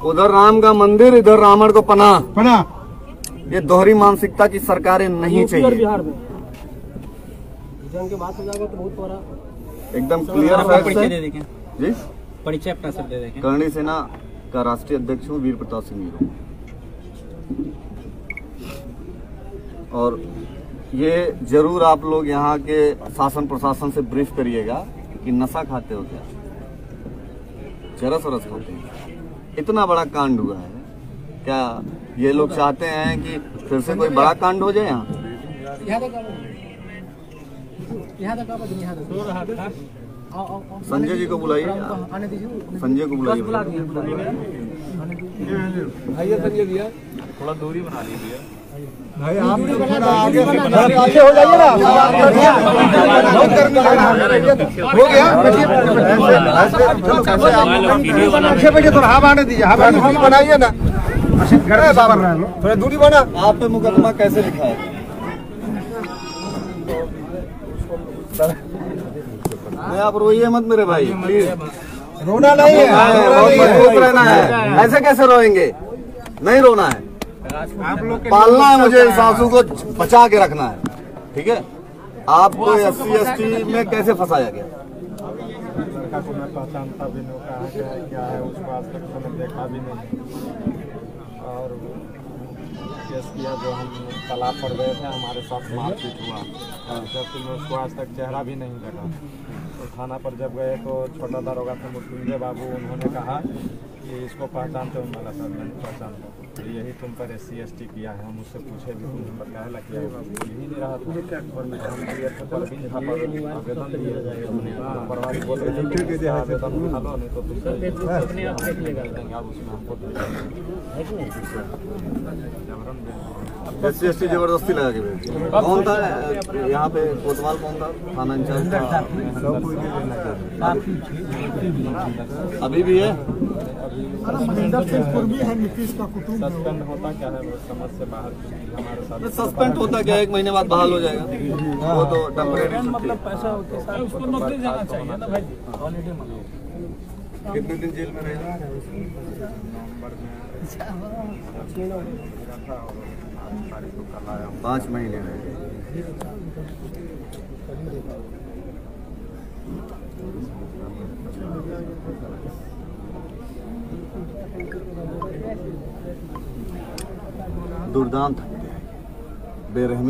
उधर राम का मंदिर, इधर रावण को पनाह। ये दोहरी मानसिकता की सरकारें नहीं चाहिए। बिहार में के बात हो जाएगा तो बहुत बड़ा एकदम क्लियर परिचय दे देखें जी, परिचय अपना सब दे देखें। करणी सेना का राष्ट्रीय अध्यक्ष हूँ, वीर प्रताप सिंह हीरो। और ये जरूर आप लोग यहाँ के शासन प्रशासन से ब्रीफ करिएगा कि नशा खाते हो क्या, चरस वरस खाते हैं। इतना बड़ा कांड हुआ है, क्या ये लोग चाहते हैं कि फिर से कोई बड़ा कांड हो जाए यहाँ? संजय जी को बुलाइए, संजय को बुलाइए। संजय भैया थोड़ा दूरी बना लीजिए भाई, आप आगे हो जाइए ना। हो गया, पीछे बैठिए, थोड़ा हवा आने दीजिए, हवा बनाइए ना, थोड़ा दूरी बना। आप पे मुकदमा कैसे लिखा है? नहीं, आप रोइए मत मेरे भाई, प्लीज। रोना नहीं है, मजबूत रहना है। ऐसे कैसे रोएंगे? नहीं रोना है, पालना है मुझे, इस आंसू को बचा के रखना है, ठीक है? आपको SC/ST में कैसे फंसाया गया? लड़का को मैं पहचानता भी नहीं, कहाँ क्या है उसको आज तक मैंने देखा भी नहीं। और केस किया जो हम तालाब पर गए थे, हमारे साथ मारपीट हुआ, जबकि मैं उसको आज तक चेहरा भी नहीं देखा। तो थाना पर जब गए तो छोटा दरोगा थे मृत्युंजय बाबू, उन्होंने कहा कि इसको पहचानते हो? मैंने सर नहीं पहचानता। तो यही तुम पर SC/ST किया है। हम उससे पूछे भी तुम पर क्या है किया, यही नहीं रहा था। और हम दिए थे पर भी आवेदन दिए, प्रभारी बोल रहे थे आवेदन उठा लो, नहीं तो उसमें हमको SC/ST जबरदस्ती लगा के भेज। कौन था यहाँ पे? कोतवाल कौन था? थाना इंचार्ज अभी भी है? सस्पेंड होता क्या है, वो समझ से बाहर हमारे साथ। सस्पेंड होता क्या है, 1 महीने बाद बहाल हो जाएगा, वो तो टेम्परेरी। मतलब पैसा होता है, उसको नौकरी जाना चाहिए ना भाई, हॉलीडे में। कितने दिन जेल में रहेगा? नवंबर में 5 महीने रहेगा। दुर्दांत बेरहमी।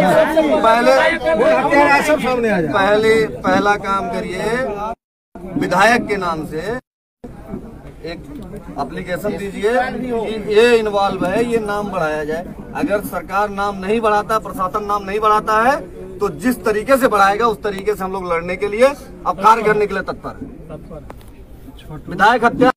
पहला काम करिए, विधायक के नाम से एक एप्लीकेशन दीजिए कि ये इन्वॉल्व है, ये नाम बढ़ाया जाए। अगर सरकार नाम नहीं बढ़ाता, प्रशासन नाम नहीं बढ़ाता है, तो जिस तरीके से बढ़ाएगा उस तरीके से हम लोग लड़ने के लिए अब कार्य करने के लिए तत्पर है। विधायक हत्या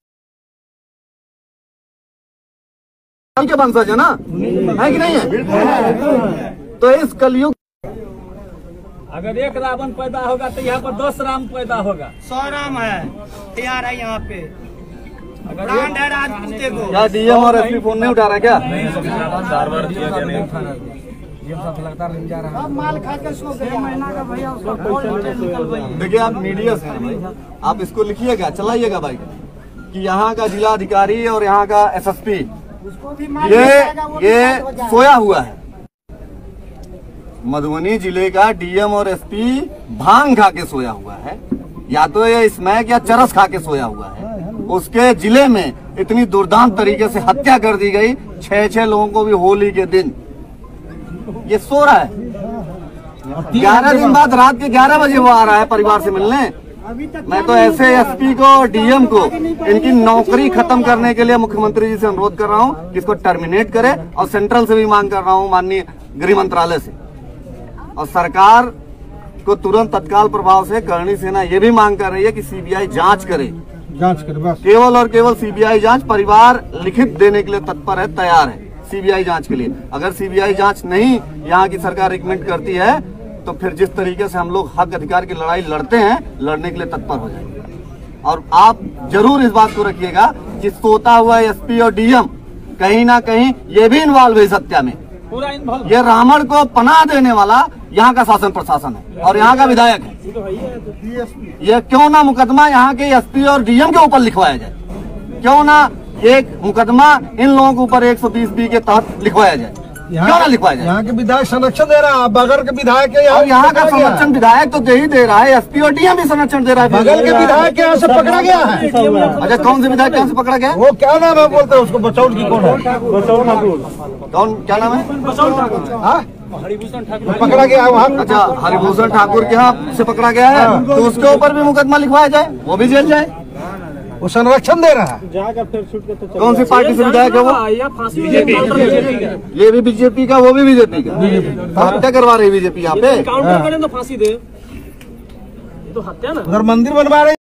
के वंशज है ना, है कि नहीं है? तो इस कलयुग अगर एक रावण पैदा होगा तो यहाँ पर 10 राम पैदा होगा। 100 राम है, तैयार है यहाँ पे। ब्रांड है राजपूते को। क्या DM और SP फोन नहीं उठा रहा क्या? लगातार जा रहा है। माल खाकर 6 महीना का भैया, देखिए आप मीडिया से हैं भाई, आप इसको लिखिएगा, चलाइएगा भाई कि यहाँ का जिलाधिकारी और यहाँ का SSP ये सोया हुआ है। मधुबनी जिले का DM और SP भांग खा के सोया हुआ है, या तो ये स्मैक या चरस खा के सोया हुआ है। उसके जिले में इतनी दुर्दांत तरीके से हत्या कर दी गई, 6 लोगों को भी होली के दिन। ये सो रहा है, 11 दिन बाद रात के 11 बजे वो आ रहा है परिवार से मिलने। मैं तो ऐसे SP को और DM को इनकी नौकरी खत्म करने के लिए मुख्यमंत्री जी से अनुरोध कर रहा हूँ कि इसको टर्मिनेट करे, और सेंट्रल से भी मांग कर रहा हूँ, माननीय गृह मंत्रालय से और सरकार को तुरंत तत्काल प्रभाव से। करणी सेना ये भी मांग कर रही है कि CBI जांच करे बस। केवल और केवल CBI जांच। परिवार लिखित देने के लिए तत्पर है, तैयार है CBI जांच के लिए। अगर CBI जांच नहीं यहाँ की सरकार रिकमेंड करती है तो फिर जिस तरीके से हम लोग हक अधिकार की लड़ाई लड़ते हैं, लड़ने के लिए तत्पर हो जाएंगे। और आप जरूर इस बात को रखिएगा कि सोता हुआ SP और DM कहीं ना कहीं ये भी इन्वॉल्व है इस हत्या में। पूरा इन्वॉल्व। ये रावण को पनाह देने वाला यहाँ का शासन प्रशासन है और यहाँ का विधायक है। ये क्यों ना मुकदमा यहाँ के SP और DM के ऊपर लिखवाया जाए, क्यों ना एक मुकदमा इन लोगों के ऊपर 120B के तहत लिखवाया जाए। क्यों ना लिखवाया जाए? यहाँ के विधायक संरक्षण दे रहा है, बगल के विधायक के और यहाँ का संरक्षण विधायक तो दे ही दे रहा है, एसपी और डीएम भी संरक्षण दे रहा है। बगल के विधायक के यहाँ से पकड़ा गया है। अच्छा, कौन से विधायक कहाँ से पकड़ा गया? वो क्या नाम है बोलते हैं उसको, बचौल की कौन है? कौन, क्या नाम है? हाँ? पकड़ा गया है वहाँ। अच्छा, हरिभूषण ठाकुर के यहाँ से पकड़ा गया है, तो उसके ऊपर भी मुकदमा लिखवाया जाए, वो भी जेल जाए। वो संरक्षण दे रहा है। जाकर फिर छूट के तो कौन सी पार्टी से विधायक है वो? ये भी बीजेपी का, वो भी बीजेपी का। तो हत्या करवा रही बीजेपी यहाँ पे। काउंटर करें तो फांसी दे, ये तो हत्या ना। उधर मंदिर बनवा रहे